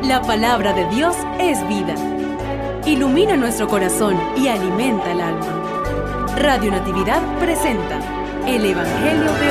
La palabra de Dios es vida. Ilumina nuestro corazón y alimenta el alma. Radio Natividad presenta el Evangelio de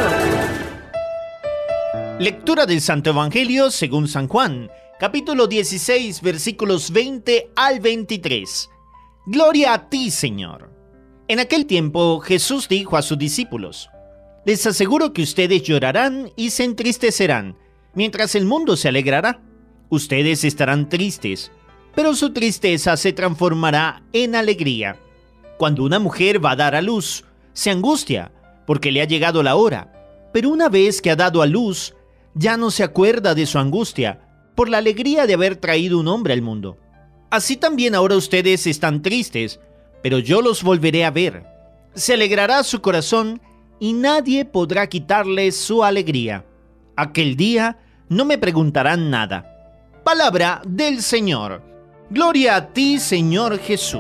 hoy. Lectura del Santo Evangelio según San Juan, capítulo 16, versículos 20 al 23. Gloria a ti, Señor. En aquel tiempo Jesús dijo a sus discípulos: les aseguro que ustedes llorarán y se entristecerán, mientras el mundo se alegrará. Ustedes estarán tristes, pero su tristeza se transformará en alegría. Cuando una mujer va a dar a luz, se angustia porque le ha llegado la hora, pero una vez que ha dado a luz, ya no se acuerda de su angustia por la alegría de haber traído un hombre al mundo. Así también ahora ustedes están tristes, pero yo los volveré a ver. Se alegrará su corazón y nadie podrá quitarles su alegría. Aquel día no me preguntarán nada. Palabra del Señor. Gloria a ti, Señor Jesús.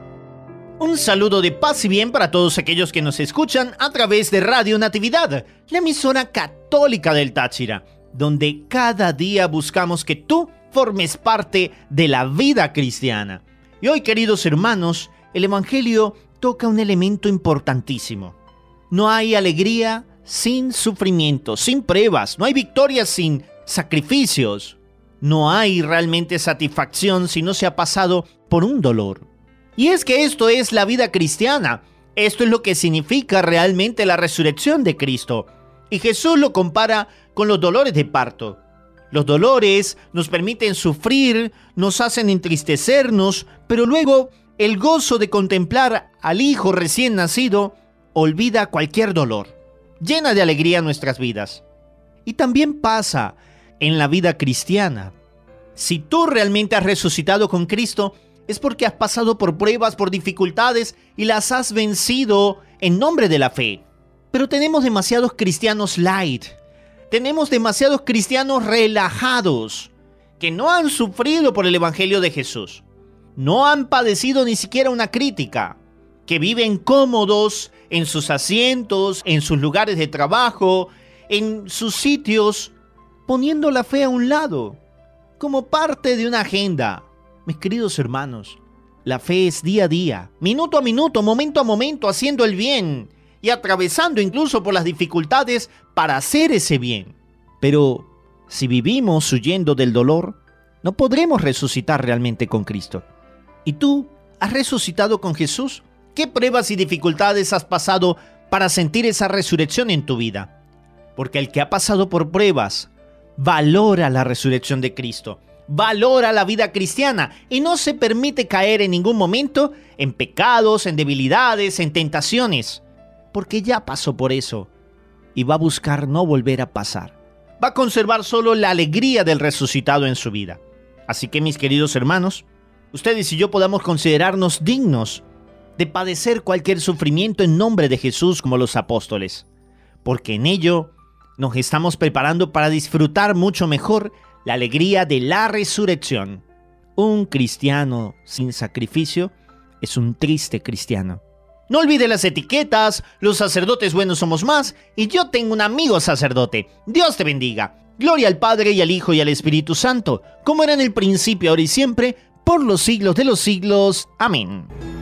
Un saludo de paz y bien para todos aquellos que nos escuchan a través de Radio Natividad, la emisora católica del Táchira, donde cada día buscamos que tú formes parte de la vida cristiana. Y hoy, queridos hermanos, el Evangelio toca un elemento importantísimo. No hay alegría sin sufrimiento, sin pruebas, no hay victoria sin sacrificios. No hay realmente satisfacción si no se ha pasado por un dolor. Y es que esto es la vida cristiana. Esto es lo que significa realmente la resurrección de Cristo. Y Jesús lo compara con los dolores de parto. Los dolores nos permiten sufrir, nos hacen entristecernos, pero luego el gozo de contemplar al Hijo recién nacido olvida cualquier dolor, llena de alegría nuestras vidas. Y también pasa en la vida cristiana. Si tú realmente has resucitado con Cristo, es porque has pasado por pruebas, por dificultades y las has vencido en nombre de la fe. Pero tenemos demasiados cristianos light, tenemos demasiados cristianos relajados, que no han sufrido por el Evangelio de Jesús, no han padecido ni siquiera una crítica, que viven cómodos en sus asientos, en sus lugares de trabajo, en sus sitios, poniendo la fe a un lado, como parte de una agenda. Mis queridos hermanos, la fe es día a día, minuto a minuto, momento a momento, haciendo el bien y atravesando incluso por las dificultades para hacer ese bien. Pero si vivimos huyendo del dolor, no podremos resucitar realmente con Cristo. ¿Y tú has resucitado con Jesús? ¿Qué pruebas y dificultades has pasado para sentir esa resurrección en tu vida? Porque el que ha pasado por pruebas valora la resurrección de Cristo, valora la vida cristiana y no se permite caer en ningún momento en pecados, en debilidades, en tentaciones, porque ya pasó por eso y va a buscar no volver a pasar. Va a conservar solo la alegría del resucitado en su vida. Así que, mis queridos hermanos, ustedes y yo podamos considerarnos dignos de padecer cualquier sufrimiento en nombre de Jesús como los apóstoles, porque en ello nos estamos preparando para disfrutar mucho mejor la alegría de la resurrección. Un cristiano sin sacrificio es un triste cristiano. No olvide las etiquetas, los sacerdotes buenos somos más, y yo tengo un amigo sacerdote. Dios te bendiga. Gloria al Padre y al Hijo y al Espíritu Santo, como era en el principio, ahora y siempre, por los siglos de los siglos. Amén.